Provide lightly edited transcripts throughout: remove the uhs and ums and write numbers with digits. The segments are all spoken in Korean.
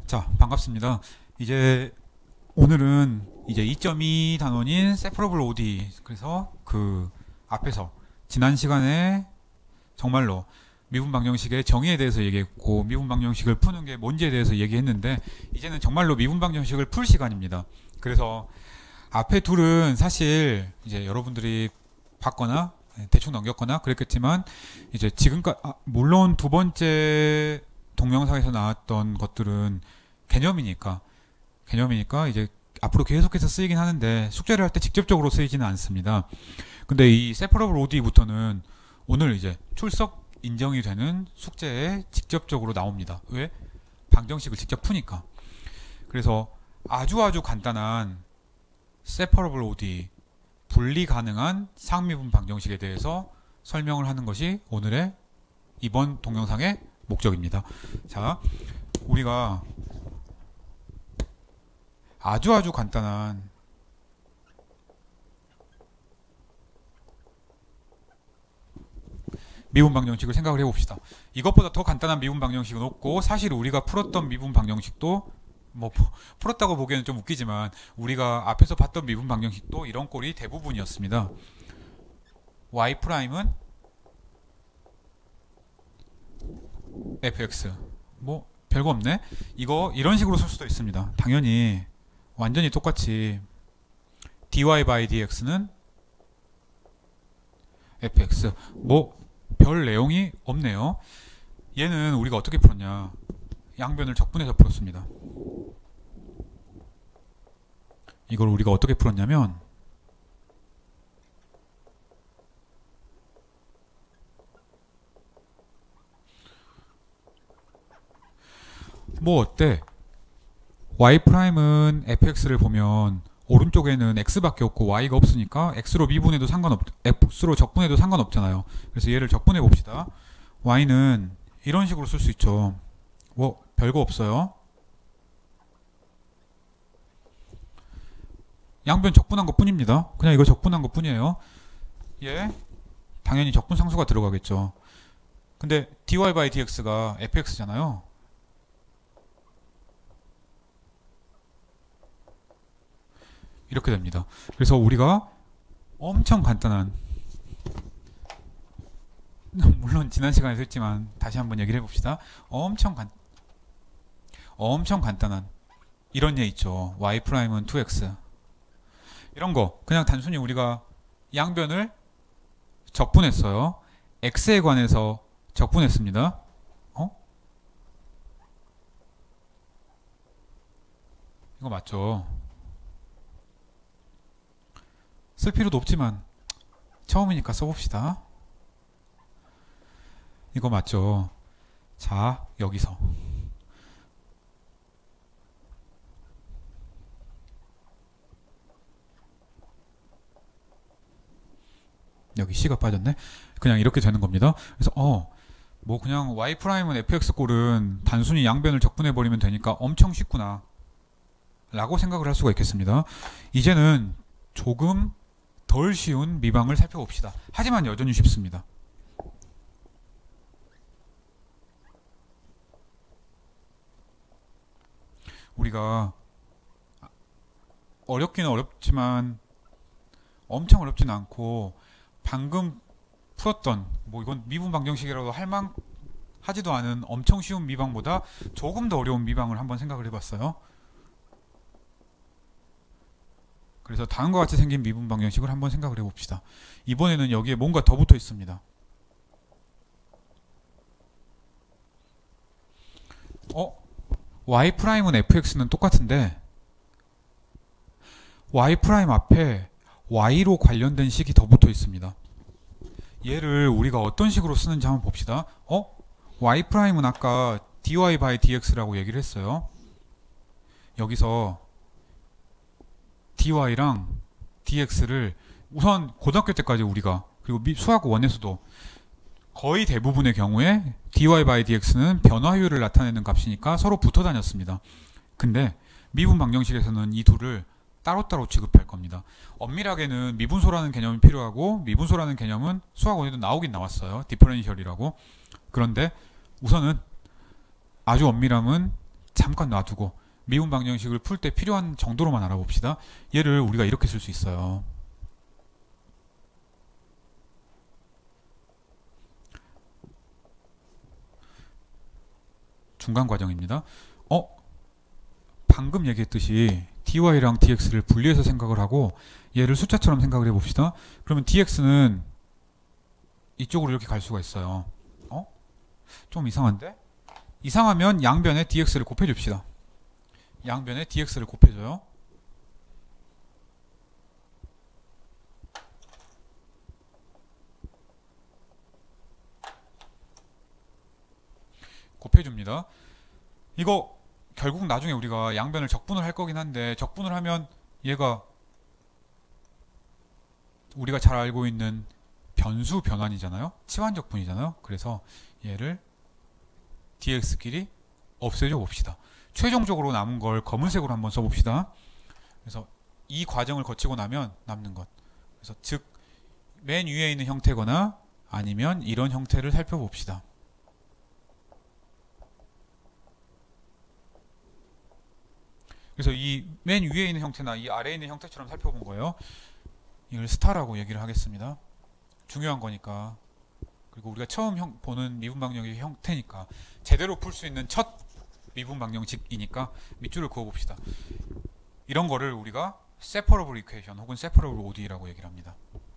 자, 반갑습니다. 이제 오늘은 이제 2.2 단원인 세퍼러블 ODE, 그래서 그 앞에서 지난 시간에 정말로 미분 방정식의 정의에 대해서 얘기했고 미분 방정식을 푸는 게 뭔지에 대해서 얘기했는데, 이제는 정말로 미분 방정식을 풀 시간입니다. 그래서 앞에 둘은 사실 이제 여러분들이 봤거나 대충 넘겼거나 그랬겠지만, 이제 지금까지 물론 두 번째 동영상에서 나왔던 것들은 개념이니까 이제 앞으로 계속해서 쓰이긴 하는데 숙제를 할 때 직접적으로 쓰이지는 않습니다. 근데 이 세퍼러블 ODE부터는 오늘 이제 출석 인정이 되는 숙제에 직접적으로 나옵니다. 왜? 방정식을 직접 푸니까. 그래서 아주 간단한 세퍼러블 ODE, 분리 가능한 상미분 방정식에 대해서 설명을 하는 것이 오늘의 이번 동영상의 목적입니다. 자, 우리가 아주 간단한 미분 방정식을 생각을 해봅시다. 이것보다 더 간단한 미분 방정식은 없고, 사실 우리가 풀었던 미분 방정식도 뭐 풀었다고 보기에는 좀 웃기지만 우리가 앞에서 봤던 미분 방정식도 이런 꼴이 대부분이었습니다. y 프라임은 fx, 뭐 별거 없네. 이거 이런 식으로 쓸 수도 있습니다. 당연히 완전히 똑같이 dy by dx는 fx, 뭐 별 내용이 없네요. 얘는 우리가 어떻게 풀었냐, 양변을 적분해서 풀었습니다. 이걸 우리가 어떻게 풀었냐면, 뭐 어때? y''은 fx를 보면 오른쪽에는 x밖에 없고 y가 없으니까 x로 미분해도 x로 적분해도 상관없잖아요. 그래서 얘를 적분해 봅시다. y는 이런 식으로 쓸 수 있죠. 뭐 별거 없어요. 양변 적분한 것 뿐입니다. 그냥 이거 적분한 것 뿐이에요. 얘 당연히 적분상수가 들어가겠죠. 근데 dy by dx가 fx잖아요. 이렇게 됩니다. 그래서 우리가 엄청 간단한, 물론 지난 시간에 했지만 다시 한번 얘기를 해봅시다. 엄청 간단한 이런 얘 있죠. y''은 2x, 이런 거 그냥 단순히 우리가 양변을 적분했어요. x에 관해서 적분했습니다. 이거 맞죠? 쓸 필요도 없지만 처음이니까 써봅시다. 이거 맞죠? 자, 여기서 여기 C가 빠졌네. 그냥 이렇게 되는 겁니다. 그래서 뭐 그냥 y''은 fx 꼴은 단순히 양변을 적분해버리면 되니까 엄청 쉽구나 라고 생각을 할 수가 있겠습니다. 이제는 조금 덜 쉬운 미방을 살펴봅시다. 하지만 여전히 쉽습니다. 우리가 어렵기는 어렵지만 엄청 어렵진 않고, 방금 풀었던 뭐 이건 미분 방정식이라도 하지도 않은 엄청 쉬운 미방보다 조금 더 어려운 미방을 한번 생각을 해봤어요. 그래서 다음과 같이 생긴 미분 방정식을 한번 생각을 해봅시다. 이번에는 여기에 뭔가 더 붙어 있습니다. y''은 fx는 똑같은데 y' 앞에 y로 관련된 식이 더 붙어 있습니다. 얘를 우리가 어떤 식으로 쓰는지 한번 봅시다. y''은 아까 dy by dx라고 얘기를 했어요. 여기서 dy랑 dx를 우선 고등학교 때까지 우리가, 그리고 수학 1에서도 거의 대부분의 경우에 dy by dx는 변화율을 나타내는 값이니까 서로 붙어 다녔습니다. 근데 미분 방정식에서는 이 둘을 따로따로 취급할 겁니다. 엄밀하게는 미분소라는 개념이 필요하고, 미분소라는 개념은 수학 1에도 나오긴 나왔어요. 디퍼런셜이라고. 그런데 우선은 아주 엄밀함은 잠깐 놔두고 미분 방정식을 풀 때 필요한 정도로만 알아봅시다. 얘를 우리가 이렇게 쓸 수 있어요. 중간 과정입니다. 방금 얘기했듯이 dy랑 dx를 분리해서 생각을 하고 얘를 숫자처럼 생각을 해봅시다. 그러면 dx는 이쪽으로 이렇게 갈 수가 있어요. 좀 이상한데? 이상하면 양변에 dx를 곱해줍시다. 양변에 dx를 곱해줘요. 곱해줍니다. 이거 결국 나중에 우리가 양변을 적분을 할 거긴 한데 적분을 하면 얘가 우리가 잘 알고 있는 변수 변환이잖아요. 치환적분이잖아요. 그래서 얘를 dx끼리 없애줘 봅시다. 최종적으로 남은 걸 검은색으로 한번 써봅시다. 그래서 이 과정을 거치고 나면 남는 것. 그래서 즉 맨 위에 있는 형태거나 아니면 이런 형태를 살펴봅시다. 그래서 이 맨 위에 있는 형태나 이 아래에 있는 형태처럼 살펴본 거예요. 이걸 스타라고 얘기를 하겠습니다. 중요한 거니까. 그리고 우리가 처음 보는 미분 방정식의 형태니까 제대로 풀 수 있는 첫 미분 방정식이니까 밑줄을 그어봅시다. 이런 거를 우리가 separable equation 혹은 separable ODE라고 얘기를 합니다.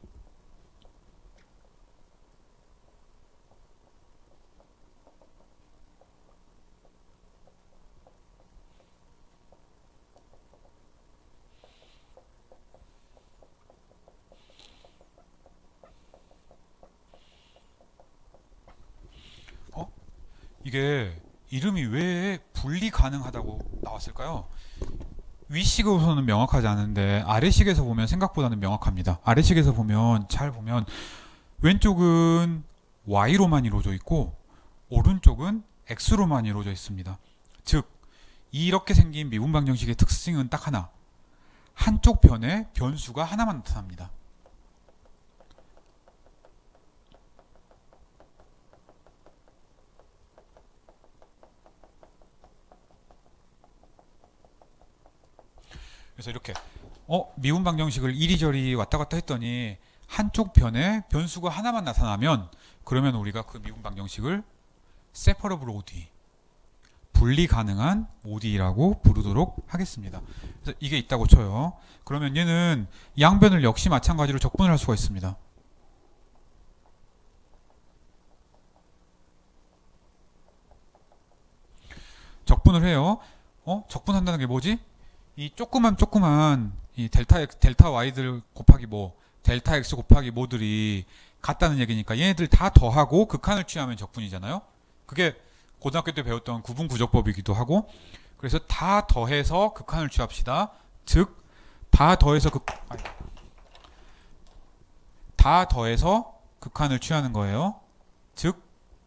이게 이름이 왜 분리 가능하다고 나왔을까요? 위식으로서는 명확하지 않은데 아래식에서 보면 생각보다는 명확합니다. 아래식에서 보면 잘 보면 왼쪽은 y로만 이루어져 있고 오른쪽은 x로만 이루어져 있습니다. 즉 이렇게 생긴 미분 방정식의 특징은 딱 하나. 한쪽 변에 변수가 하나만 나타납니다. 그래서 이렇게 미분 방정식을 이리저리 왔다 갔다 했더니 한쪽 변에 변수가 하나만 나타나면 그러면 우리가 그 미분 방정식을 separable ODE 분리 가능한 ODE라고 부르도록 하겠습니다. 그래서 이게 있다고 쳐요. 그러면 얘는 양변을 역시 마찬가지로 적분을 할 수가 있습니다. 적분을 해요. 적분한다는 게 뭐지? 이 조그만 이 델타 y들 곱하기 뭐 델타 x 곱하기 뭐들이 같다는 얘기니까 얘네들 다 더하고 극한을 취하면 적분이잖아요. 그게 고등학교 때 배웠던 구분구적법이기도 하고 그래서 다 더해서 극한을 취합시다. 즉 다 더해서 극한을 취하는 거예요. 즉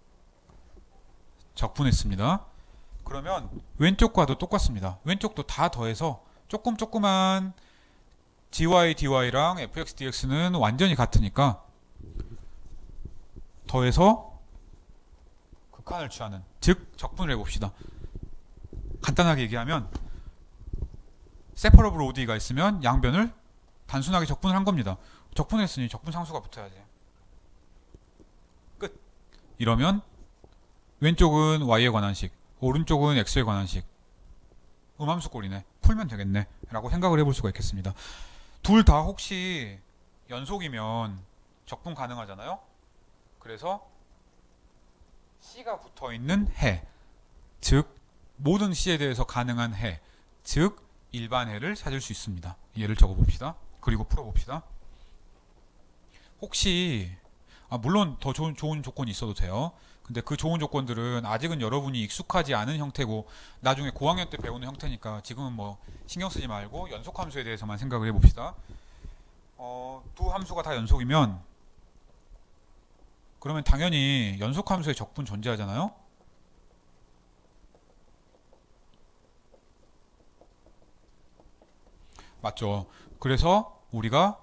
적분했습니다. 그러면 왼쪽과도 똑같습니다. 왼쪽도 다 더해서 조그만 gy, dy랑 fx, dx는 완전히 같으니까 더해서 극한을 취하는 즉 적분을 해봅시다. 간단하게 얘기하면 separable ODE가 있으면 양변을 단순하게 적분을 한 겁니다. 적분했으니 적분상수가 붙어야지. 끝. 이러면 왼쪽은 y에 관한 식 오른쪽은 x에 관한 식 음함수 꼴이네. 풀면 되겠네 라고 생각을 해볼 수가 있겠습니다. 둘 다 혹시 연속이면 적분 가능하잖아요. 그래서 C가 붙어있는 해 즉 모든 C에 대해서 가능한 해 즉 일반 해를 찾을 수 있습니다. 얘를 적어봅시다. 그리고 풀어봅시다. 혹시 물론 더 좋은 조건이 있어도 돼요. 근데 그 좋은 조건들은 아직은 여러분이 익숙하지 않은 형태고 나중에 고학년 때 배우는 형태니까 지금은 뭐 신경 쓰지 말고 연속함수에 대해서만 생각을 해봅시다. 두 함수가 다 연속이면 그러면 당연히 연속함수의 적분 존재하잖아요. 맞죠? 그래서 우리가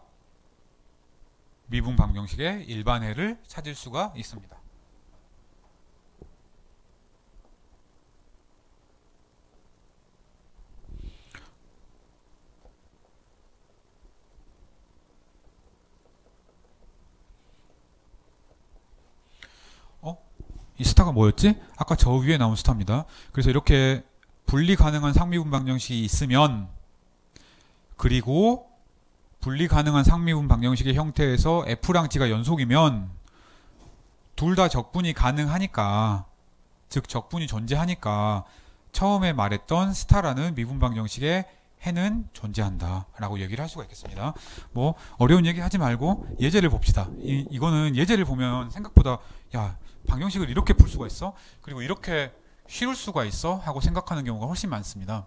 미분 방정식의 일반해를 찾을 수가 있습니다. 이 스타가 뭐였지? 아까 저 위에 나온 스타입니다. 그래서 이렇게 분리 가능한 상미분 방정식이 있으면, 그리고 분리 가능한 상미분 방정식의 형태에서 F랑 G가 연속이면 둘 다 적분이 가능하니까, 즉 적분이 존재하니까 처음에 말했던 스타라는 미분 방정식의 해는 존재한다 라고 얘기를 할 수가 있겠습니다. 뭐 어려운 얘기 하지 말고 예제를 봅시다. 이거는 예제를 보면 생각보다 야, 방정식을 이렇게 풀 수가 있어? 그리고 이렇게 쉬울 수가 있어? 하고 생각하는 경우가 훨씬 많습니다.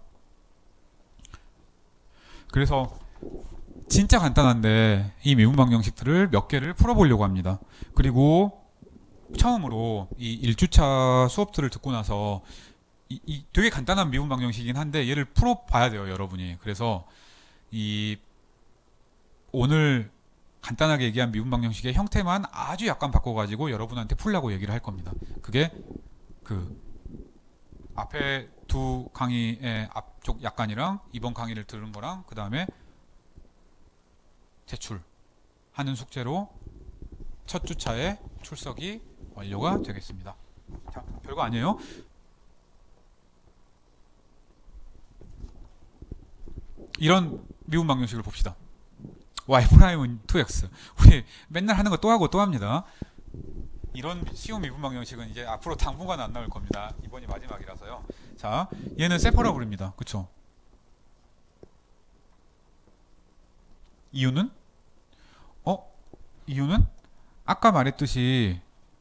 그래서 진짜 간단한데 이 미분 방정식들을 몇 개를 풀어보려고 합니다. 그리고 처음으로 이 1주차 수업들을 듣고 나서 이 되게 간단한 미분 방정식이긴 한데 얘를 풀어봐야 돼요, 여러분이. 그래서 이 오늘 간단하게 얘기한 미분 방정식의 형태만 아주 약간 바꿔가지고 여러분한테 풀라고 얘기를 할 겁니다. 그게 그 앞에 두 강의의 앞쪽 약간이랑 이번 강의를 들은 거랑 그 다음에 제출하는 숙제로 첫 주차에 출석이 완료가 되겠습니다. 자, 별거 아니에요. 이런 미분 방정식을 봅시다. y''은 2x. 우리 맨날 하는 거 또 하고 또 합니다. 이런 쉬운 미분 방정식은 이제 앞으로 당분간 안 나올 겁니다. 이번이 마지막이라서요. 자, 얘는 세퍼러블입니다. 그쵸? 이유는? 이유는? 아까 말했듯이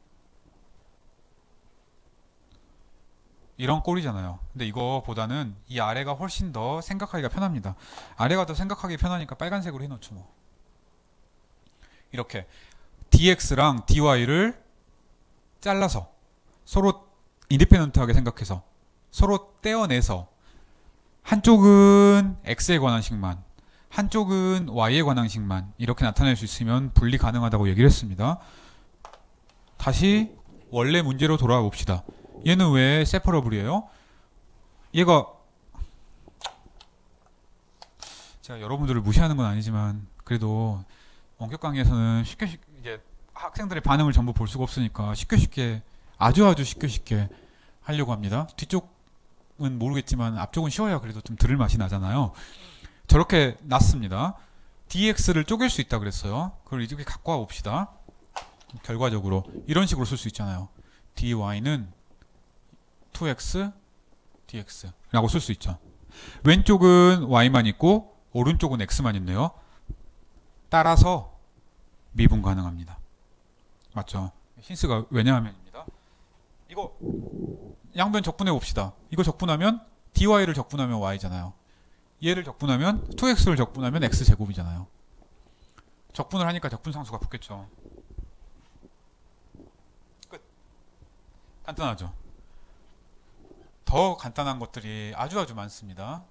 이런 꼴이잖아요. 근데 이거보다는 이 아래가 훨씬 더 생각하기가 편합니다. 아래가 더 생각하기 편하니까 빨간색으로 해놓죠 뭐. 이렇게 dx랑 dy를 잘라서 서로 인디펜던트하게 생각해서 서로 떼어내서 한쪽은 x에 관한 식만, 한쪽은 y에 관한 식만 이렇게 나타낼 수 있으면 분리 가능하다고 얘기를 했습니다. 다시 원래 문제로 돌아와 봅시다. 얘는 왜 세퍼러블이에요? 얘가 제가 여러분들을 무시하는 건 아니지만 그래도 원격 강의에서는 쉽게 이제 학생들의 반응을 전부 볼 수가 없으니까 쉽게 아주 쉽게 하려고 합니다. 뒤쪽은 모르겠지만 앞쪽은 쉬워야 그래도 좀 들을 맛이 나잖아요. 저렇게 놨습니다. dx를 쪼갤 수 있다 그랬어요. 그걸 이렇게 갖고 와 봅시다. 결과적으로 이런 식으로 쓸 수 있잖아요. dy는 2x dx 라고 쓸 수 있죠. 왼쪽은 y만 있고 오른쪽은 x만 있네요. 따라서 미분 가능합니다. 맞죠? 힌스가 왜냐하면입니다. 이거 양변 적분해 봅시다. 이거 적분하면 dy를 적분하면 y잖아요. 얘를 적분하면 2x를 적분하면 x제곱이잖아요. 적분을 하니까 적분상수가 붙겠죠. 끝. 간단하죠? 더 간단한 것들이 아주 많습니다.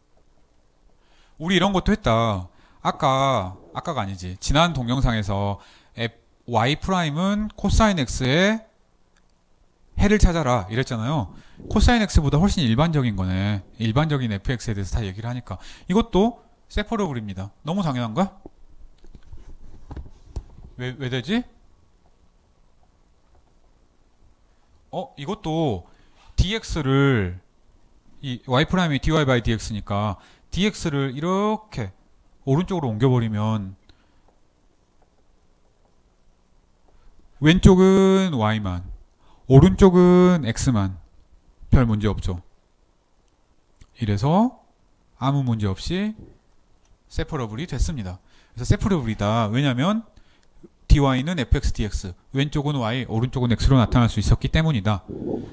우리 이런 것도 했다. 아까가 아니지. 지난 동영상에서 y''은 코사인 x의 해를 찾아라 이랬잖아요. 코사인 x보다 훨씬 일반적인 거네. 일반적인 fx에 대해서 다 얘기를 하니까. 이것도 세퍼러블입니다. 너무 당연한가? 왜 되지? 이것도 dx를 이 y''이 dy by dx니까 dx를 이렇게 오른쪽으로 옮겨버리면 왼쪽은 y만 오른쪽은 x만 별 문제 없죠. 이래서 아무 문제 없이 세퍼러블이 됐습니다. 그래서 세퍼러블이다. 왜냐하면 dy는 fx dx 왼쪽은 y 오른쪽은 x로 나타날 수 있었기 때문이다.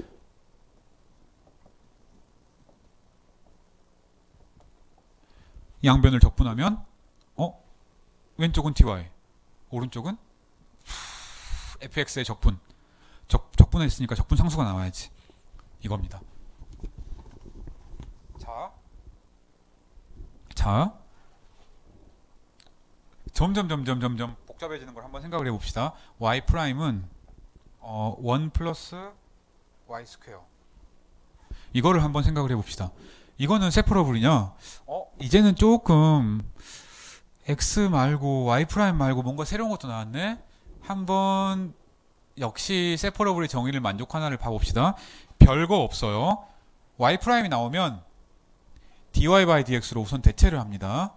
양변을 적분하면 왼쪽은 dy 오른쪽은 fx의 적분했으니까 적분상수가 나와야지. 이겁니다. 자 점점 복잡해지는 걸 한번 생각을 해봅시다. y''은 1 플러스 y 스퀘어 이거를 한번 생각을 해봅시다. 이거는 세퍼러블이냐? 이제는 조금 x 말고 y' 말고 뭔가 새로운 것도 나왔네? 한번 역시 세퍼러블의 정의를 만족하나를 봐봅시다. 별거 없어요. y 프라임이 나오면 dy by dx로 우선 대체를 합니다.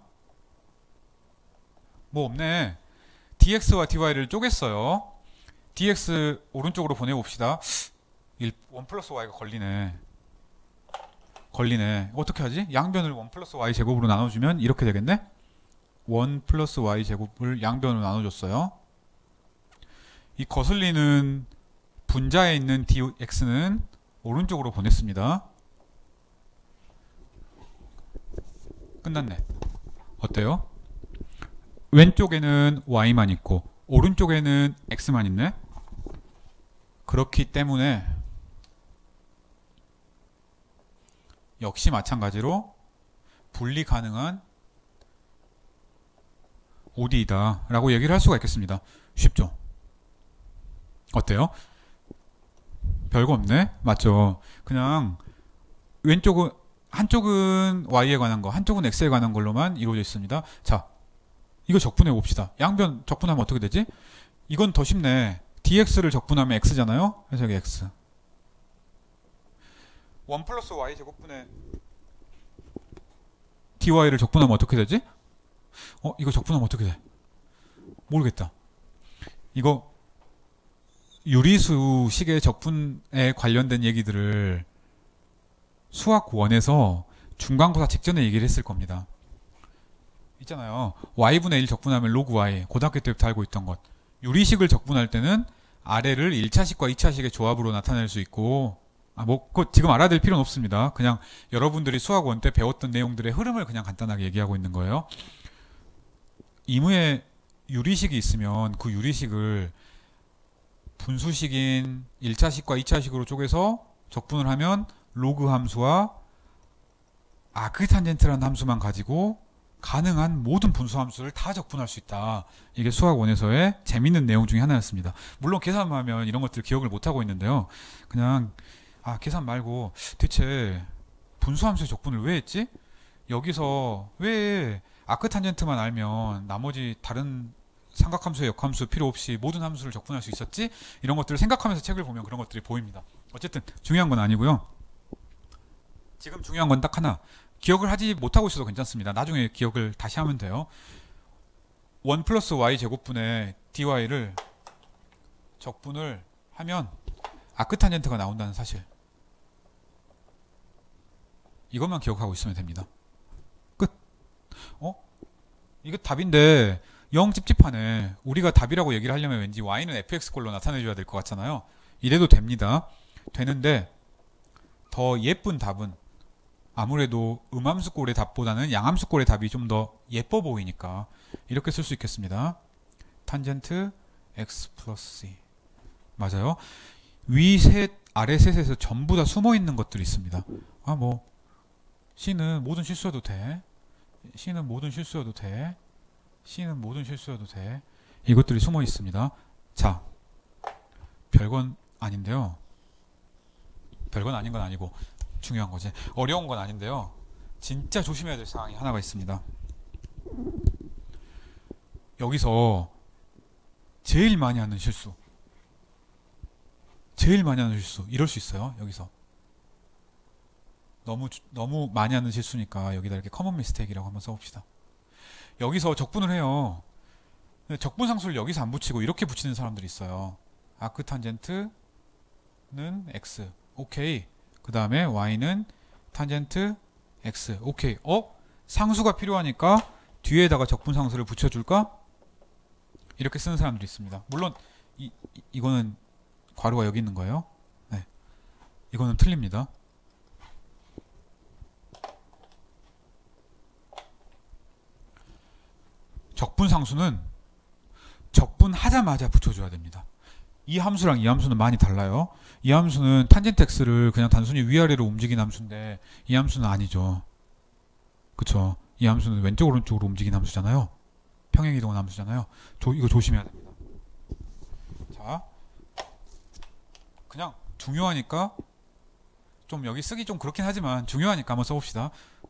뭐 없네. dx와 dy를 쪼갰어요. dx 오른쪽으로 보내봅시다. 1 플러스 y가 걸리네. 어떻게 하지? 양변을 1 플러스 y 제곱으로 나눠주면 이렇게 되겠네? 1 플러스 y 제곱을 양변으로 나눠줬어요. 이 거슬리는 분자에 있는 dx는 오른쪽으로 보냈습니다. 끝났네. 어때요? 왼쪽에는 y만 있고 오른쪽에는 x만 있네. 그렇기 때문에 역시 마찬가지로 분리 가능한 ODE다 라고 얘기를 할 수가 있겠습니다. 쉽죠? 어때요? 별거 없네? 맞죠? 그냥 왼쪽은 한쪽은 y에 관한 거, 한쪽은 x에 관한 걸로만 이루어져 있습니다. 자, 이거 적분해 봅시다. 양변 적분하면 어떻게 되지? 이건 더 쉽네. dx를 적분하면 x잖아요. 그래서 여기 x 1 플러스 y 제곱분의 dy를 적분하면 어떻게 되지? 이거 적분하면 어떻게 돼? 모르겠다. 이거 유리수식의 적분에 관련된 얘기들을 수학 1에서 중간고사 직전에 얘기를 했을 겁니다. 있잖아요. y분의 1 적분하면 로그 y. 고등학교 때부터 알고 있던 것. 유리식을 적분할 때는 아래를 1차식과 2차식의 조합으로 나타낼 수 있고, 그거 지금 알아둘 필요는 없습니다. 그냥 여러분들이 수학 1 때 배웠던 내용들의 흐름을 그냥 간단하게 얘기하고 있는 거예요. 이무에 유리식이 있으면 그 유리식을 분수식인 1차식과 2차식으로 쪼개서 적분을 하면 로그 함수와 아크탄젠트라는 함수만 가지고 가능한 모든 분수 함수를 다 적분할 수 있다. 이게 수학 1에서의 재밌는 내용 중에 하나였습니다. 물론 계산만 하면 이런 것들 기억을 못하고 있는데요. 그냥 계산 말고 대체 분수 함수의 적분을 왜 했지? 여기서 왜 아크탄젠트만 알면 나머지 다른 삼각함수의 역함수 필요 없이 모든 함수를 적분할 수 있었지? 이런 것들을 생각하면서 책을 보면 그런 것들이 보입니다. 어쨌든 중요한 건 아니고요. 지금 중요한 건 딱 하나. 기억을 하지 못하고 있어도 괜찮습니다. 나중에 기억을 다시 하면 돼요. 1 플러스 y 제곱분의 dy를 적분을 하면 아크탄젠트가 나온다는 사실. 이것만 기억하고 있으면 됩니다. 끝. 이거 답인데 영 찝찝하네. 우리가 답이라고 얘기를 하려면 왠지 y는 fx꼴로 나타내줘야 될 것 같잖아요. 이래도 됩니다. 되는데 더 예쁜 답은 아무래도 음함수꼴의 답보다는 양함수꼴의 답이 좀 더 예뻐 보이니까 이렇게 쓸 수 있겠습니다. 탄젠트 x 플러스 c. 맞아요. 위 셋, 아래 셋에서 전부 다 숨어 있는 것들이 있습니다. c는 모든 실수여도 돼. c는 모든 실수여도 돼. c는 모든 실수여도 돼. 이것들이 숨어 있습니다. 자, 별건 아닌데요. 별건 아닌 건 아니고 중요한 거지. 어려운 건 아닌데요. 진짜 조심해야 될 사항이 하나가 있습니다. 여기서 제일 많이 하는 실수. 이럴 수 있어요. 여기서. 너무 많이 하는 실수니까 여기다 이렇게 커먼 미스테이크라고 한번 써봅시다. 여기서 적분을 해요. 적분 상수를 여기서 안 붙이고 이렇게 붙이는 사람들이 있어요. 아크탄젠트는 x. 오케이. 그 다음에 y는 탄젠트 x. 오케이. 상수가 필요하니까 뒤에다가 적분 상수를 붙여줄까? 이렇게 쓰는 사람들이 있습니다. 물론 이거는 괄호가 여기 있는 거예요. 네. 이거는 틀립니다. 적분 상수는 적분하자마자 붙여줘야 됩니다. 이 함수랑 이 함수는 많이 달라요. 이 함수는 탄젠트 x를 그냥 단순히 위아래로 움직이는 함수인데 이 함수는 아니죠. 그쵸? 이 함수는 왼쪽 오른쪽으로 움직이는 함수잖아요. 평행이동한 함수잖아요. 이거 조심해야 됩니다. 자, 그냥 중요하니까 좀 여기 쓰기 좀 그렇긴 하지만 중요하니까 한번 써봅시다.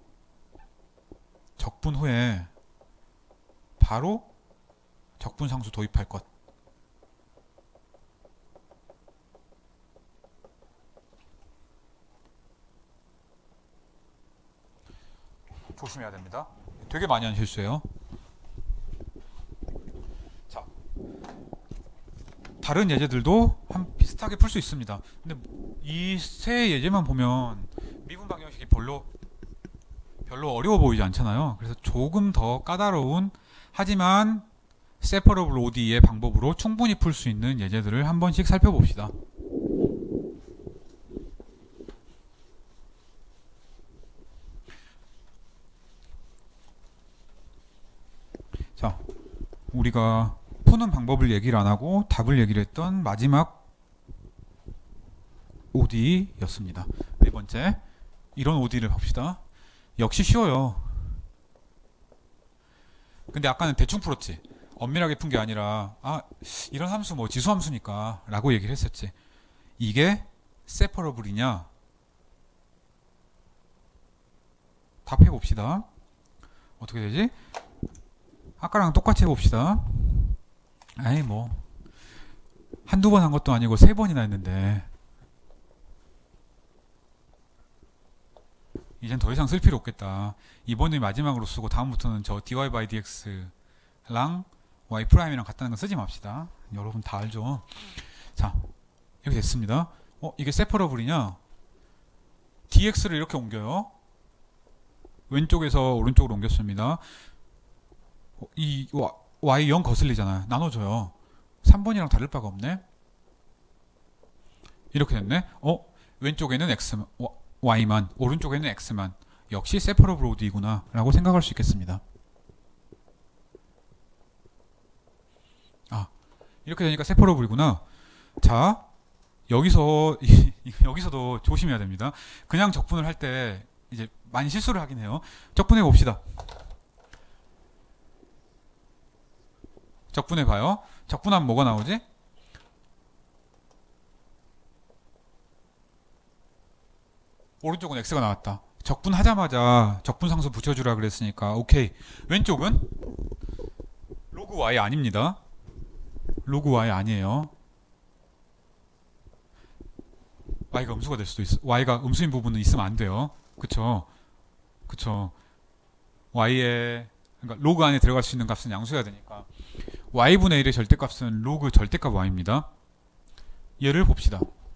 적분 후에 바로 적분 상수 도입할 것. 조심해야 됩니다. 되게 많이 하는 실수예요. 자, 다른 예제들도 한 비슷하게 풀 수 있습니다. 근데 이 세 예제만 보면 미분 방정식이 별로 어려워 보이지 않잖아요. 그래서 조금 더 까다로운 하지만 세퍼러블 ODE의 방법으로 충분히 풀 수 있는 예제들을 한 번씩 살펴봅시다. 자, 우리가 푸는 방법을 얘기를 안 하고 답을 얘기를 했던 마지막 ODE였습니다. 네 번째, 이런 ODE를 봅시다. 역시 쉬워요. 근데 아까는 대충 풀었지. 엄밀하게 푼 게 아니라 이런 함수 뭐 지수함수니까 라고 얘기를 했었지. 이게 세퍼러블이냐? 답해봅시다. 어떻게 되지? 아까랑 똑같이 해봅시다. 아이 뭐 한두 번 한 것도 아니고 세 번이나 했는데 이젠 더 이상 쓸 필요 없겠다. 이번이 마지막으로 쓰고 다음부터는 저 dy by dx랑 y 프라임이랑 같다는 거 쓰지 맙시다. 여러분 다 알죠? 자, 이렇게 됐습니다. 이게 세퍼러블이냐? dx를 이렇게 옮겨요. 왼쪽에서 오른쪽으로 옮겼습니다. 이 y 0 거슬리잖아요. 나눠줘요. 3번이랑 다를 바가 없네. 이렇게 됐네. 왼쪽에는 x, y만, 오른쪽에는 x만. 역시 세퍼러블 ODE구나 라고 생각할 수 있겠습니다. 이렇게 되니까 세퍼러블이구나. 자, 여기서도 조심해야 됩니다. 그냥 적분을 할 때 이제 많이 실수를 하긴 해요. 적분해 봅시다. 적분해 봐요. 적분하면 뭐가 나오지? 오른쪽은 x가 나왔다. 적분하자마자 적분상수 붙여주라 그랬으니까 오케이. 왼쪽은 로그 y 아닙니다. 로그 y 아니에요. y가 음수가 될 수도 있어. y가 음수인 부분은 있으면 안 돼요. 그쵸? y에 그러니까 로그 안에 들어갈 수 있는 값은 양수여야 되니까 y분의 1의 절대값은 로그 절대값 y입니다. 얘를 봅시다.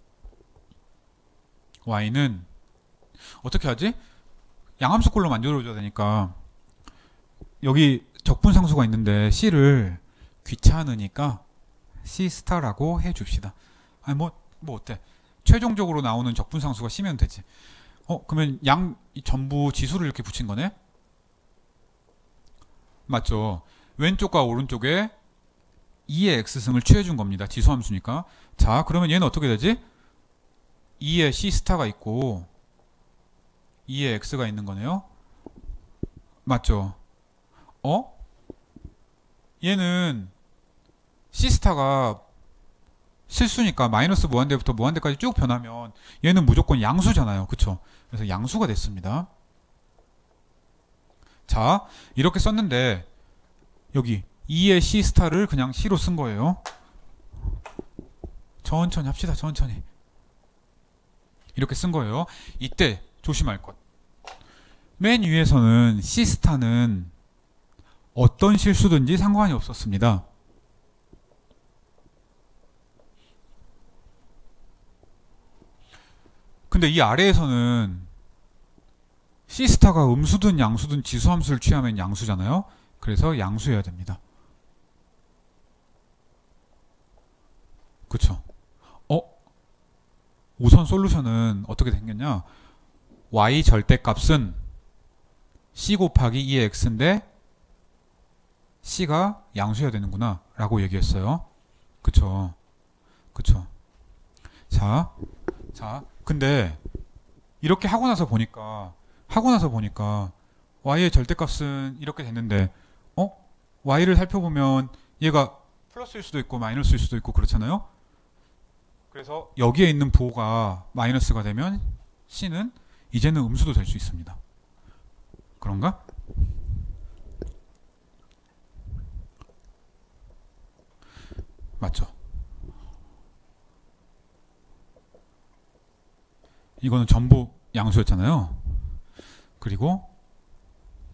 y는 어떻게 하지? 양함수꼴로 만들어줘야 되니까 여기 적분상수가 있는데 c를 귀찮으니까 c 스타라고 해줍시다. 아니 뭐 어때? 최종적으로 나오는 적분상수가 c면 되지. 그러면 양 전부 지수를 이렇게 붙인 거네? 맞죠? 왼쪽과 오른쪽에 2의 x승을 취해준 겁니다. 지수함수니까. 자, 그러면 얘는 어떻게 되지? 2의 c 스타가 있고 2의 x가 있는 거네요. 맞죠? 얘는 c 스타가 실수니까 마이너스 무한대부터 무한대까지 쭉 변하면 얘는 무조건 양수잖아요. 그쵸? 그래서 양수가 됐습니다. 자, 이렇게 썼는데 여기 2의 c 스타를 그냥 c로 쓴 거예요. 천천히 합시다. 천천히. 이렇게 쓴 거예요. 이때 조심할 것. 맨 위에서는 c 스타는 어떤 실수든지 상관이 없었습니다. 근데 이 아래에서는 c 스타가 음수든 양수든 지수함수를 취하면 양수잖아요. 그래서 양수여야 됩니다. 그쵸? 우선 솔루션은 어떻게 생겼냐? y 절대값은 c 곱하기 2의 x인데 c가 양수여야 되는구나 라고 얘기했어요. 그쵸? 자, 근데 이렇게 하고 나서 보니까 y의 절대값은 이렇게 됐는데 y를 살펴보면 얘가 플러스일 수도 있고 마이너스일 수도 있고 그렇잖아요. 그래서 여기에 있는 부호가 마이너스가 되면 c는 이제는 음수도 될 수 있습니다. 그런가? 맞죠? 이거는 전부 양수였잖아요. 그리고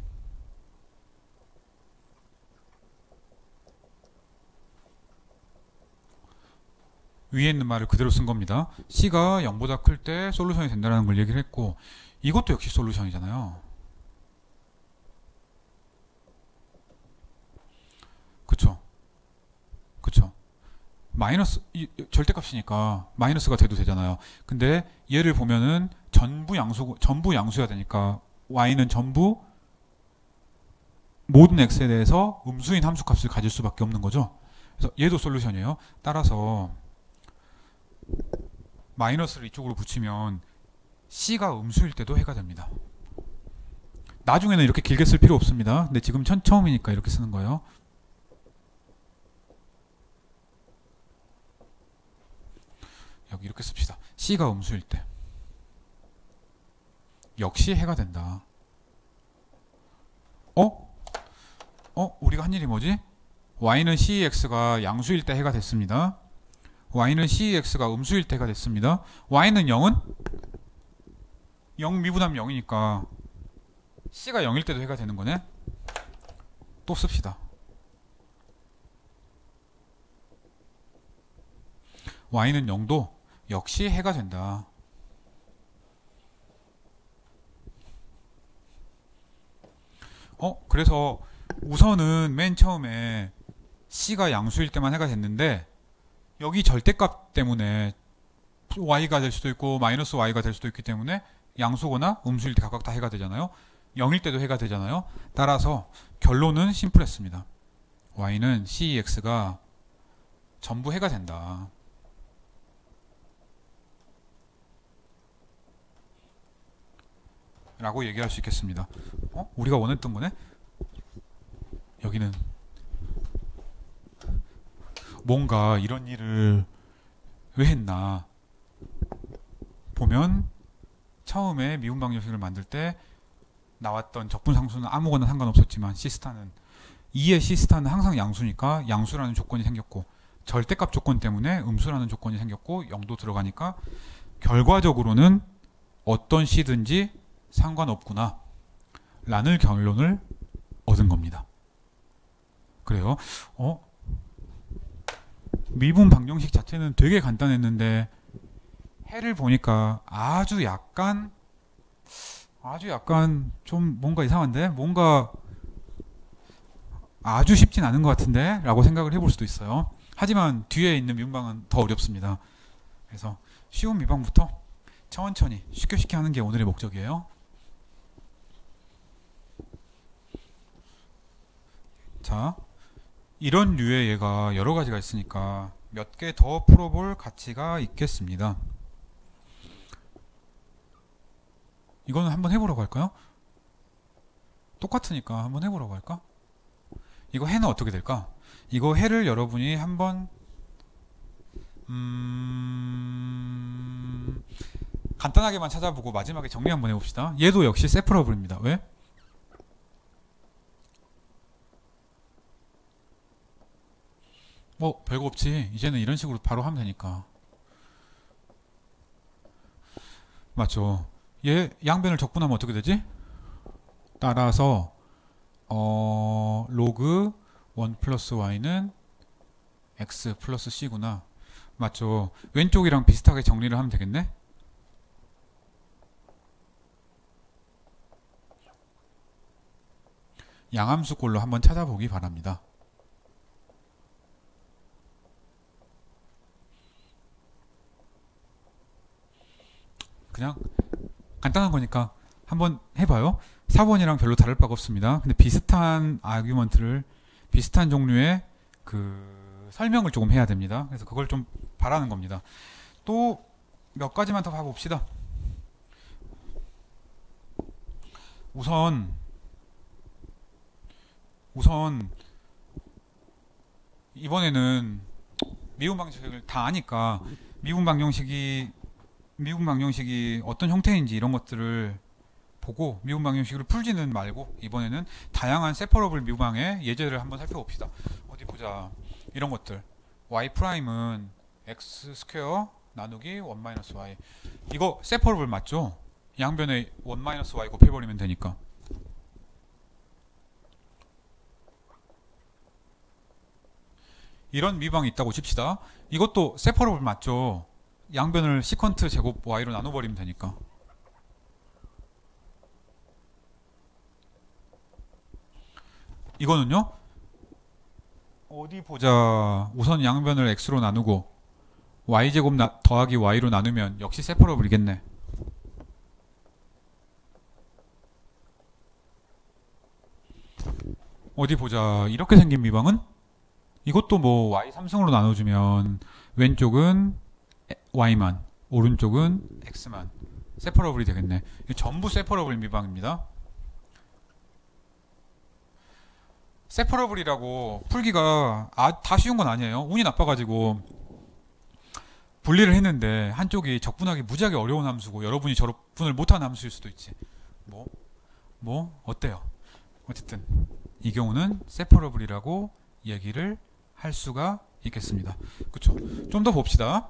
위에 있는 말을 그대로 쓴 겁니다. C가 0보다 클 때 솔루션이 된다는 걸 얘기를 했고, 이것도 역시 솔루션이잖아요. 그쵸? 그쵸? 마이너스, 절대값이니까 마이너스가 돼도 되잖아요. 근데 얘를 보면은 전부 양수야 되니까 y는 전부 모든 x에 대해서 음수인 함수값을 가질 수밖에 없는 거죠. 그래서 얘도 솔루션이에요. 따라서 마이너스를 이쪽으로 붙이면 c가 음수일 때도 해가 됩니다. 나중에는 이렇게 길게 쓸 필요 없습니다. 근데 지금 처음이니까 이렇게 쓰는 거예요. 여기 이렇게 씁시다. c가 음수일 때 역시 해가 된다. 우리가 한 일이 뭐지? y는 cx가 양수일 때 해가 됐습니다. y는 cx가 음수일 때 해가 됐습니다. y는 0은 0 미분하면 0이니까 c가 0일 때도 해가 되는 거네. 또 씁시다. y는 0도 역시 해가 된다. 그래서 우선은 맨 처음에 c가 양수일 때만 해가 됐는데, 여기 절대값 때문에 y가 될 수도 있고 마이너스 y가 될 수도 있기 때문에 양수거나 음수일 때 각각 다 해가 되잖아요. 0일 때도 해가 되잖아요. 따라서 결론은 심플했습니다. y는 cx가 전부 해가 된다. 라고 얘기할 수 있겠습니다. 우리가 원했던 거네? 여기는 뭔가 이런 일을 왜 했나 보면, 처음에 미분 방정식을 만들 때 나왔던 적분상수는 아무거나 상관없었지만 C의 C스타는 항상 양수니까 양수라는 조건이 생겼고, 절대값 조건 때문에 음수라는 조건이 생겼고 0도 들어가니까 결과적으로는 어떤 C든지 상관없구나 라는 결론을 얻은 겁니다. 그래요. 미분 방정식 자체는 되게 간단했는데 해를 보니까 아주 약간 좀 뭔가 이상한데, 뭔가 아주 쉽진 않은 것 같은데 라고 생각을 해볼 수도 있어요. 하지만 뒤에 있는 미분방은 더 어렵습니다. 그래서 쉬운 미분부터 천천히 쉽게 하는 게 오늘의 목적이에요. 자, 이런 류의 예가 여러 가지가 있으니까 몇 개 더 풀어볼 가치가 있겠습니다. 이거는 한번 해보라고 할까요? 똑같으니까 한번 해보라고 할까? 이거 해는 어떻게 될까? 이거 해를 여러분이 한번 간단하게만 찾아보고 마지막에 정리 한번 해봅시다. 얘도 역시 세퍼러블입니다. 왜? 별거 없지. 이제는 이런 식으로 바로 하면 되니까. 맞죠? 얘 양변을 적분하면 어떻게 되지? 따라서 로그 1 플러스 y는 x 플러스 c구나. 맞죠? 왼쪽이랑 비슷하게 정리를 하면 되겠네? 양함수꼴로 한번 찾아보기 바랍니다. 그냥 간단한 거니까 한번 해봐요. 4번이랑 별로 다를 바가 없습니다. 근데 비슷한 아규먼트를, 비슷한 종류의 그 설명을 조금 해야 됩니다. 그래서 그걸 좀 바라는 겁니다. 또 몇 가지만 더 봐봅시다. 우선 이번에는 미분 방정식을 다 아니까 미분 방정식이 어떤 형태인지 이런 것들을 보고 미분 방정식을 풀지는 말고 이번에는 다양한 세퍼러블 미분방의 예제를 한번 살펴봅시다. 어디 보자. 이런 것들. y''은 x 스퀘어 나누기 1 y. 이거 세퍼러블 맞죠? 양변에 1 y 곱해버리면 되니까. 이런 미방이 있다고 칩시다. 이것도 세퍼러블 맞죠? 양변을 시컨트 제곱 y로 나눠버리면 되니까. 이거는요? 어디 보자. 우선 양변을 x로 나누고 y제곱 더하기 y로 나누면 역시 세퍼러블이겠네. 어디 보자. 이렇게 생긴 미방은 이것도 뭐 y 3승으로 나눠주면 왼쪽은 y만, 오른쪽은 x만 세퍼러블이 되겠네. 전부 세퍼러블 미방입니다. 세퍼러블이라고 풀기가 다 쉬운 건 아니에요. 운이 나빠가지고 분리를 했는데 한쪽이 적분하기 무지하게 어려운 함수고 여러분이 적분을 못한 함수일 수도 있지. 어때요? 어쨌든 이 경우는 세퍼러블이라고 얘기를 할 수가 있겠습니다. 그쵸? 좀 더 봅시다.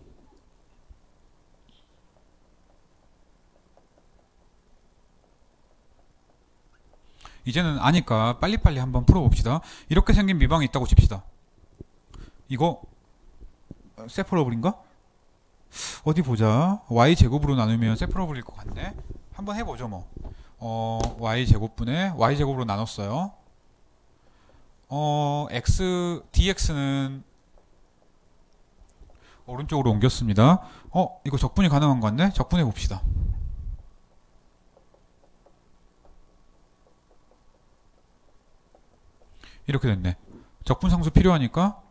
이제는 아니까 빨리빨리 한번 풀어봅시다. 이렇게 생긴 미방이 있다고 칩시다. 이거 세퍼러블인가? 어디 보자. y제곱으로 나누면 세퍼러블일 것 같네. 한번 해보죠 뭐. y제곱분의 y제곱으로 나눴어요. dx는 오른쪽으로 옮겼습니다. 이거 적분이 가능한 것 같네? 적분해 봅시다. 이렇게 됐네. 적분상수 필요하니까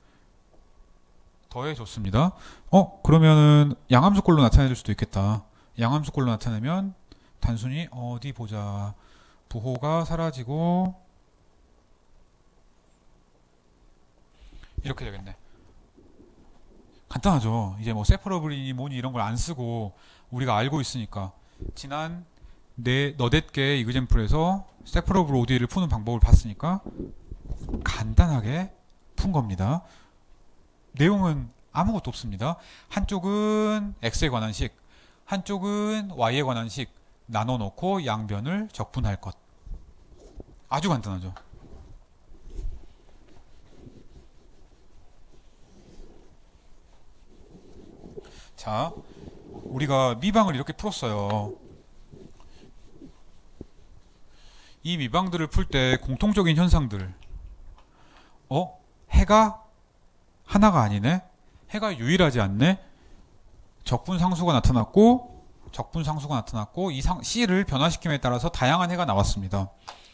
더해줬습니다. 그러면은 양함수꼴로 나타내줄 수도 있겠다. 양함수꼴로 나타내면 단순히 어디 보자. 부호가 사라지고 이렇게 되겠네. 간단하죠. 이제 뭐 세퍼러블이니 뭐니 이런 걸 안 쓰고 우리가 알고 있으니까 지난 너댓게 이그젬플에서 세퍼러블 ODE를 푸는 방법을 봤으니까 간단하게 푼 겁니다. 내용은 아무것도 없습니다. 한쪽은 x에 관한 식, 한쪽은 y에 관한 식 나눠 놓고 양변을 적분할 것. 아주 간단하죠. 자, 우리가 미방을 이렇게 풀었어요. 이 미방들을 풀 때 공통적인 현상들. 해가 하나가 아니네? 해가 유일하지 않네? 적분상수가 나타났고 이 C를 변화시킴에 따라서 다양한 해가 나왔습니다.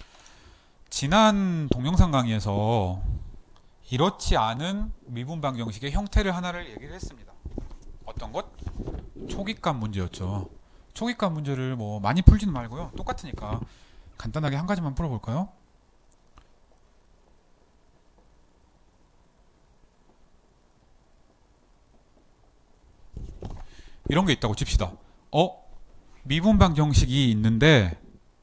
지난 동영상 강의에서 이렇지 않은 미분방 정식의 형태를 하나를 얘기를 했습니다. 어떤 것? 초기값 문제였죠. 초기값 문제를 뭐 많이 풀지는 말고요. 똑같으니까 간단하게 한 가지만 풀어볼까요? 이런 게 있다고 칩시다. 미분방 정식이 있는데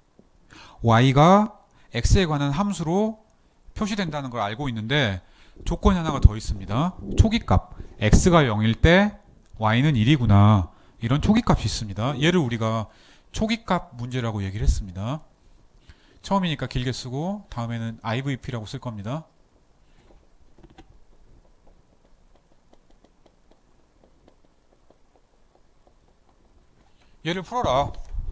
y가 x에 관한 함수로 표시된다는 걸 알고 있는데 조건이 하나가 더 있습니다. 초기값 x가 0일 때 y는 1이구나. 이런 초기값이 있습니다. 얘를 우리가 초기값 문제라고 얘기를 했습니다. 처음이니까 길게 쓰고 다음에는 IVP라고 쓸 겁니다. 얘를 풀어라.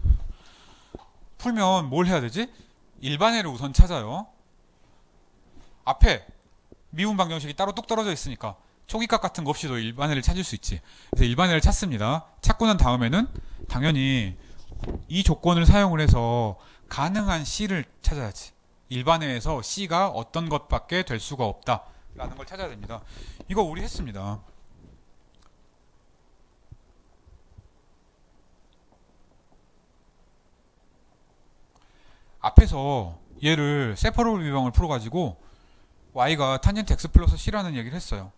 풀면 뭘 해야 되지? 일반해를 우선 찾아요. 앞에 미분방 정식이 따로 뚝 떨어져 있으니까 초기값 같은 거 없이도 일반해를 찾을 수 있지. 그래서 일반해를 찾습니다. 찾고 난 다음에는 당연히 이 조건을 사용을 해서 가능한 C를 찾아야지. 일반해에서 C가 어떤 것밖에 될 수가 없다 라는 걸 찾아야 됩니다. 이거 우리 했습니다. 앞에서 얘를 세퍼러블 미방을 풀어가지고 y가 탄젠트 x 플러스 c라는 얘기를 했어요.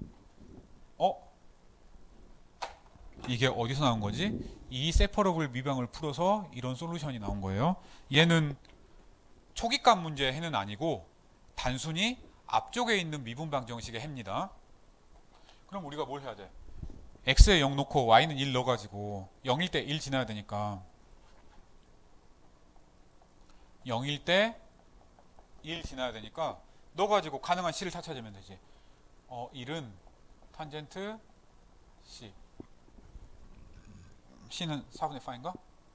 이게 어디서 나온 거지? 이 세퍼러블 미방을 풀어서 이런 솔루션이 나온 거예요. 얘는 초기값 문제의 해는 아니고 단순히 앞쪽에 있는 미분방 정식의 해입니다. 그럼 우리가 뭘 해야 돼? x에 0 놓고 y는 1 넣어가지고 0일 때 1 지나야 되니까 0일 때 1 지나야 되니까 넣어가지고 가능한 C를 찾아주면 되지. 1은 탄젠트 C. C는 4분의 파인가?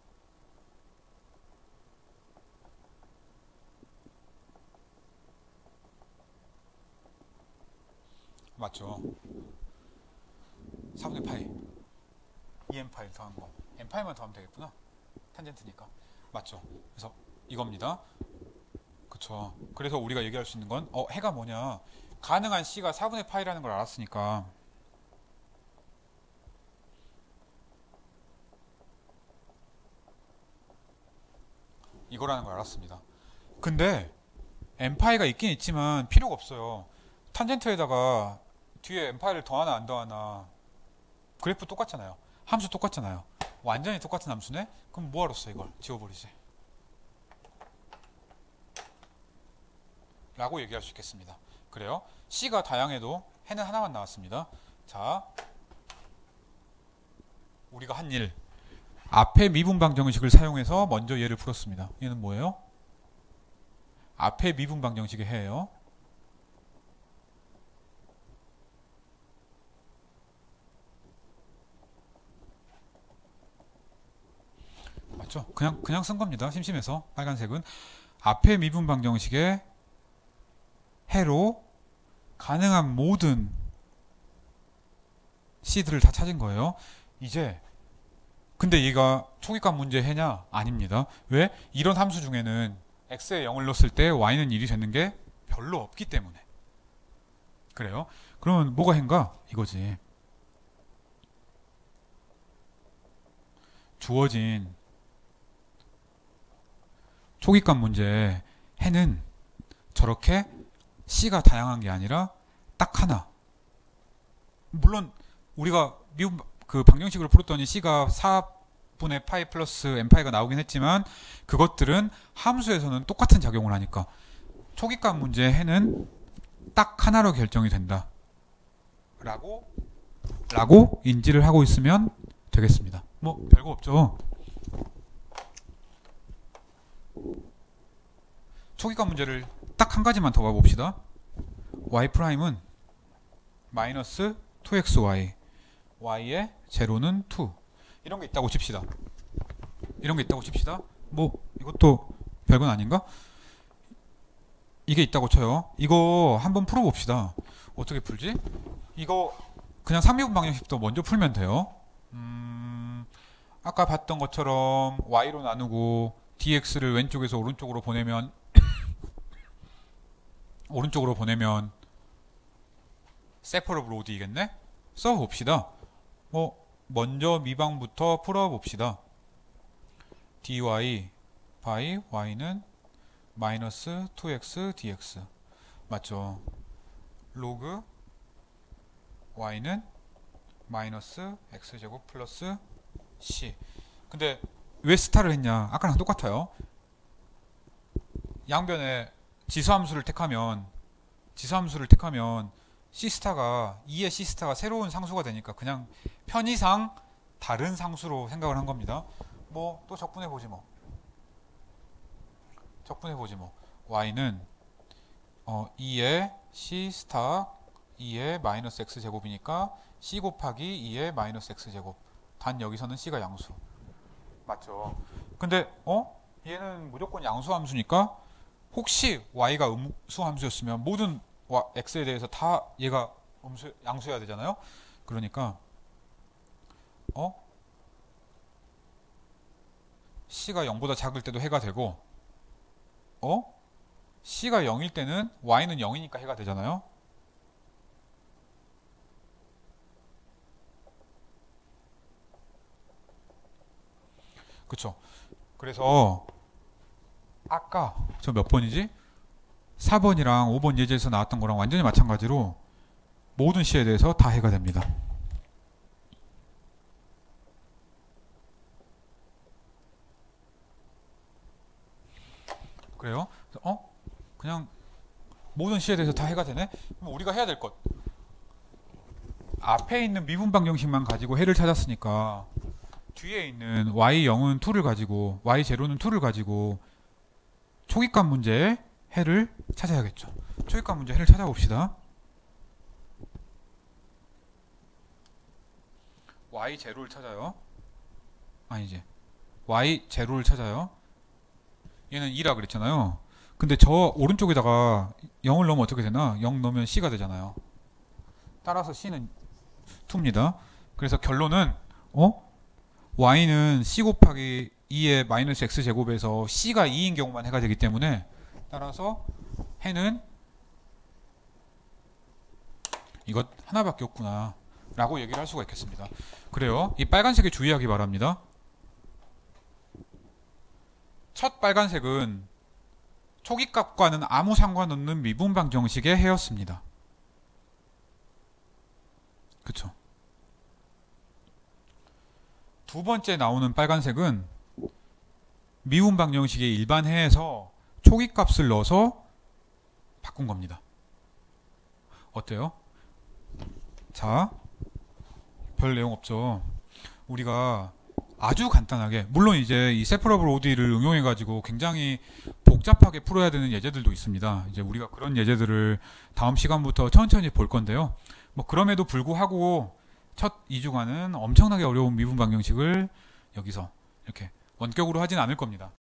맞죠. 4분의 파이. 2n파이 더한 거. n파이만 더하면 되겠구나. 탄젠트니까. 맞죠. 그래서 이겁니다. 그쵸. 그래서 우리가 얘기할 수 있는 건 해가 뭐냐. 가능한 C가 4분의 파이라는 걸 알았으니까 이거라는 걸 알았습니다. 근데 n파이가 있긴 있지만 필요가 없어요. 탄젠트에다가 뒤에 n파이를 더하나 안 더하나 그래프 똑같잖아요. 함수 똑같잖아요. 완전히 똑같은 함수네? 그럼 뭐하러 써 이걸? 지워버리지. 라고 얘기할 수 있겠습니다. 그래요. C가 다양해도 해는 하나만 나왔습니다. 자, 우리가 한 일. 앞에 미분방정식을 사용해서 먼저 얘를 풀었습니다. 얘는 뭐예요? 앞에 미분방정식의 해예요. 맞죠? 그냥 쓴 겁니다. 심심해서. 빨간색은 앞에 미분방정식의 해로 가능한 모든 C들을 다 찾은 거예요. 이제 근데 얘가 초기값 문제 해냐? 아닙니다. 왜? 이런 함수 중에는 x에 0을 넣었을 때 y는 1이 되는 게 별로 없기 때문에. 그래요. 그러면 뭐가 해인가? 이거지. 주어진 초기값 문제 해는 저렇게 C가 다양한 게 아니라 딱 하나. 물론 우리가 미분 그 방정식으로 풀었더니 C가 4분의 파이 플러스 n파이가 나오긴 했지만 그것들은 함수에서는 똑같은 작용을 하니까 초기값 문제의 해는 딱 하나로 결정이 된다. 라고 인지를 하고 있으면 되겠습니다. 뭐 별거 없죠. 초기값 문제를 딱 한 가지만 더 가봅시다. y'은 마이너스 2xy y의 제로는 2 이런 게 있다고 칩시다. 뭐 이것도 별건 아닌가? 이게 있다고 쳐요. 이거 한번 풀어봅시다. 어떻게 풀지? 이거 그냥 3미분 방정식부터 먼저 풀면 돼요. 아까 봤던 것처럼 y로 나누고 dx를 왼쪽에서 오른쪽으로 보내면 세퍼러블 OD이겠네? 써봅시다. 먼저 미방부터 풀어봅시다. dy by y는 마이너스 2x dx 맞죠? 로그 y는 마이너스 x제곱 플러스 c. 근데 왜 스타를 했냐? 아까랑 똑같아요. 양변에 지수함수를 택하면 C스타가 2의 C스타가 새로운 상수가 되니까 그냥 편의상 다른 상수로 생각을 한 겁니다. 뭐 또 적분해보지 뭐. y는 2의 C스타 2의 마이너스 X제곱이니까 C 곱하기 2의 마이너스 X제곱. 단 여기서는 C가 양수. 맞죠? 근데 얘는 무조건 양수함수니까 혹시 y가 음수함수였으면 모든 x에 대해서 다 얘가 양수여야 되잖아요. 그러니까 c가 0보다 작을 때도 해가 되고 c가 0일 때는 y는 0이니까 해가 되잖아요. 그쵸? 그래서 아까 저 몇 번이지? 4번이랑 5번 예제에서 나왔던 거랑 완전히 마찬가지로 모든 C에 대해서 다 해가 됩니다. 그래요? 그냥 모든 C에 대해서 다 해가 되네? 그럼 우리가 해야 될 것. 앞에 있는 미분 방정식만 가지고 해를 찾았으니까 뒤에 있는 y0은 2를 가지고 y0는 2를 가지고 초기값 문제의 해를 찾아야겠죠. 초기값 문제 해를 찾아봅시다. y 제로를 찾아요. 아니지. y 제로를 찾아요. 얘는 2라 그랬잖아요. 근데 저 오른쪽에다가 0을 넣으면 어떻게 되나? 0 넣으면 c가 되잖아요. 따라서 c는 2입니다. 그래서 결론은 y는 c 곱하기 2의 마이너스 x 제곱에서 c가 2인 경우만 해가 되기 때문에 따라서 해는 이것 하나밖에 없구나 라고 얘기를 할 수가 있겠습니다. 그래요. 이 빨간색에 주의하기 바랍니다. 첫 빨간색은 초기값과는 아무 상관없는 미분방 정식의 해였습니다. 그쵸? 두 번째 나오는 빨간색은 미분방 정식의 일반 해에서 초기값을 넣어서 바꾼 겁니다. 어때요? 자, 별 내용 없죠. 우리가 아주 간단하게, 물론 이제 이 세퍼러블 ODE를 응용해 가지고 굉장히 복잡하게 풀어야 되는 예제들도 있습니다. 이제 우리가 그런 예제들을 다음 시간부터 천천히 볼 건데요. 뭐 그럼에도 불구하고 첫 2주간은 엄청나게 어려운 미분방 정식을 여기서 이렇게 원격으로 하진 않을 겁니다.